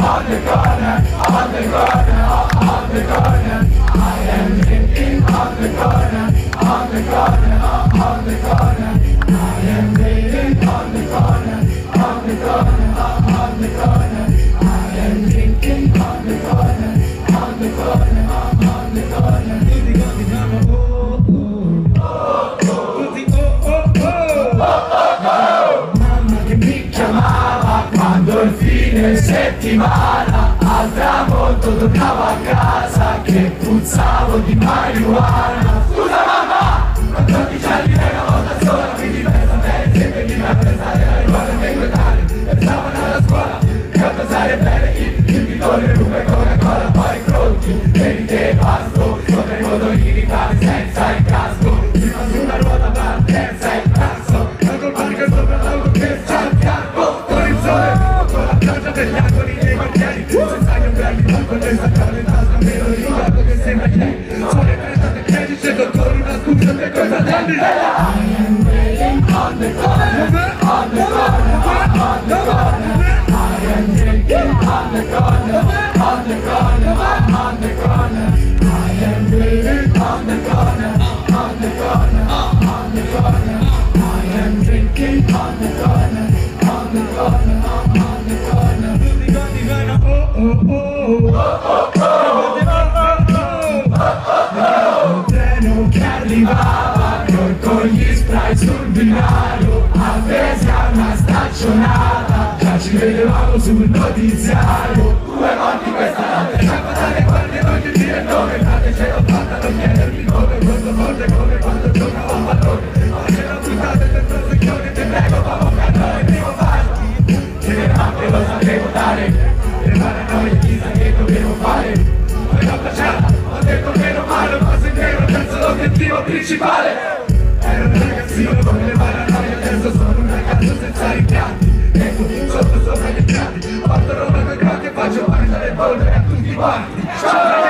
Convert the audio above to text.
on the corner, on the corner, on the corner. I am drinking on the corner, on the corner, on the corner. I am waiting on the corner, on the corner, on the corner. I am drinking on the corner, on the corner, on the corner. Tutti quanti fanno oh oh, tutti oh oh. Mamma che mi chiamava quando il fine settimana al tramonto tornavo a casa che puzzavo di marijuana. Scusa mamma, a 12 anni ero una volta sola, quindi pensa a me, sempre di me a pensare a riguardo ai miei coetanei. Pensavo alla scuola, che a pensare bene il bidone ruba e Coca-Cola, poi crotti, per te pasto, sopra i motorini cade senza il casco, prima su una ruota partenza e il cazzo, la colpa che sopra l'auto che c'ha il campo, con il sole, con la pioggia degli angoli dei quartieri, senza gli ombrelli, ma con le saccate in tasca, me lo ricordo che sembra ieri, sono le 30 e corri una scusa per coi fratelli. I am waiting on the corner, on the corner, on the corner. I am drinking on the corner, on the corner, on the corner. I am waiting on the corner, on the corner, on the corner. I am drinking on the corner, on the corner, on the corner. Tutti quanti vanno oh oh oh, oh oh oh. Treno che arrivava con gli spray sul binario, appesi a una staccionata, già ci vedevamo sul notiziario. 2 morti questa notte, scappa dalle guardie, non ti dire il nome, frate ce l'ho fatta, non chiedermi come, questo forte come quando giocavo a pallone, ma ce l'ho buttata dentro il secchione, ti prego famo cantare, primo farti, ce n'eravamo lo sapevo dare, le paranoie chissà che dovevo fare, poi l'ho baciata, ho detto meno male, ma se nero penso l'obiettivo principale. Ero un ragazzino con le paranoie, adesso sono un ragazzo senza rimpianti, ecco sotto sopra gli impianti, porto roba coi crocchi e faccio mangiare polvere a tutti quanti. Ciao